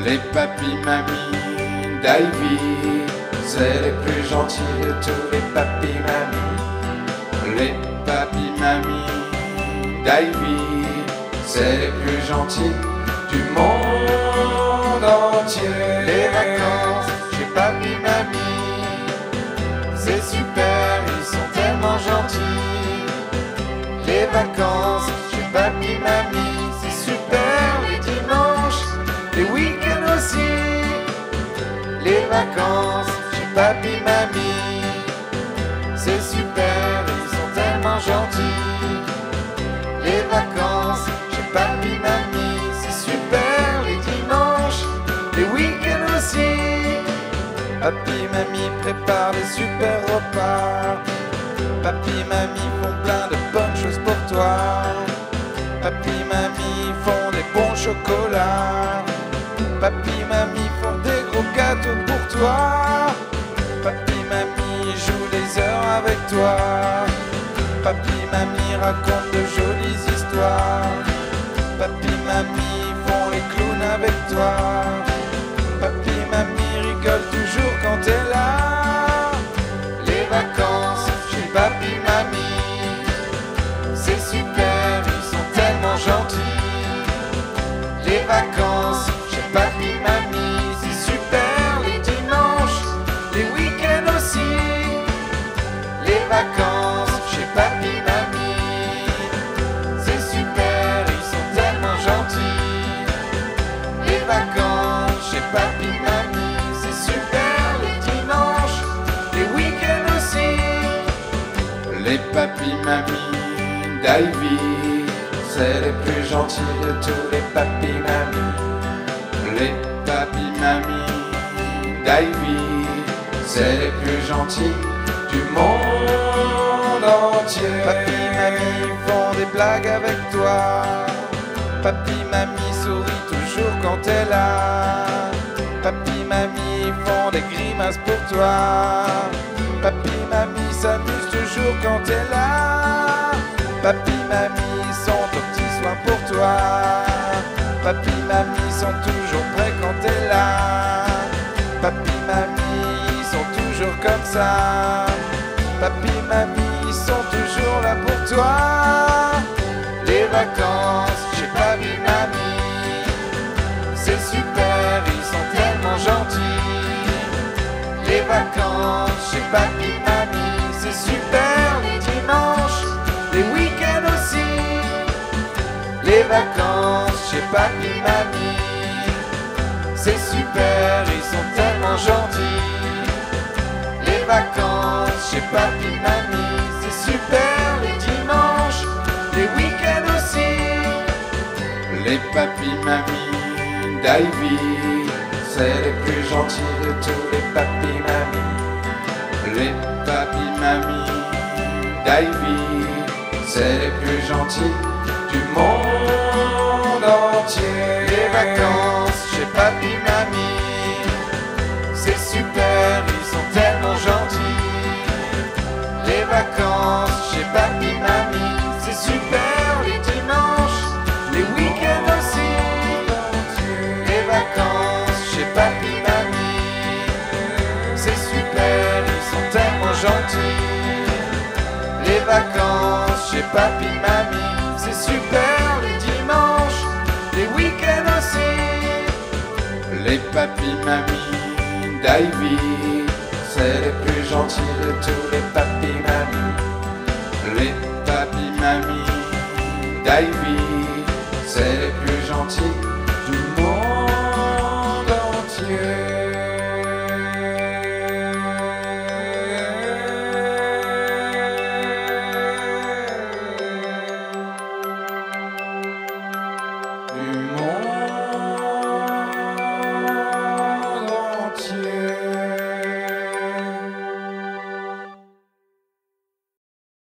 Les papis mamies d'Ivy, c'est les plus gentils de tous les papis mamies. Les papis mamies d'Ivy, c'est les plus gentils du monde entier. Les vacances chez papy mamie, c'est super, ils sont tellement gentils. Les vacances chez papy mamie, c'est super, les dimanches, les week-ends aussi. Les vacances chez papy mamie, c'est super, ils sont tellement gentils. Les vacances chez papy mamie, c'est super, les dimanches, les week-ends aussi. Papy mamie prépare des super repas. Papy mamie font plein de bonnes choses pour toi. Papy mamie font des bons chocolats. Papy mamie font des gros gâteaux pour toi. Papy mamie joue des heures avec toi. Papy mamie raconte de jolies histoires. Papy mamie font les clowns avec toi. Papy mamie rigole toujours quand t'es là. Les vacances chez papy mamie, c'est super, ils sont tellement gentils. Les vacances chez papy mamie, c'est super, les dimanches, les week-ends aussi. Les vacances chez papy mamie, c'est super, ils sont tellement gentils. Les vacances chez papy mamie, c'est super, les dimanches, les week-ends aussi. Les papy mamies d'Ivy, c'est les plus gentils de tous les papy mamies. Les papy mamies d'Ivy, c'est les plus gentils du monde entier. Papy mamie font des blagues avec toi. Papy mamie sourit toujours quand t'es là. Papy mamie font des grimaces pour toi. Papy mamie s'amuse toujours quand t'es là. Papy mamie sont aux petits soins pour toi. Papy mamie sont toujours prêts quand t'es là. Papy mamie sont toujours comme ça. Papy mamie sont toujours là pour toi. Les vacances chez papy mamie, c'est super, ils sont tellement gentils. Les vacances chez papy mamie, c'est super, les dimanches, les week-ends aussi. Les vacances chez papy mamie, c'est super, ils sont tellement gentils. Les vacances chez papy mamie, c'est super, les dimanches, les week-ends aussi. Les papy mamies d'Ivy, c'est les plus gentils de tous les papy mamies. Les papy mamies d'Ivy, c'est les plus gentils du monde entier. Les vacances chez papy mamie, c'est super, ils sont tellement gentils. Les vacances chez papy mamie, c'est super, les dimanches, les week-ends aussi. Les vacances chez papy mamie, c'est super, ils sont tellement gentils. Les vacances chez papy mamie, c'est super, les dimanches, les week-ends aussi. Les papy mamies d'Ivy, c'est les plus gentils de tous les papy mamies. Les papy mamies d'Ivy, c'est les plus gentils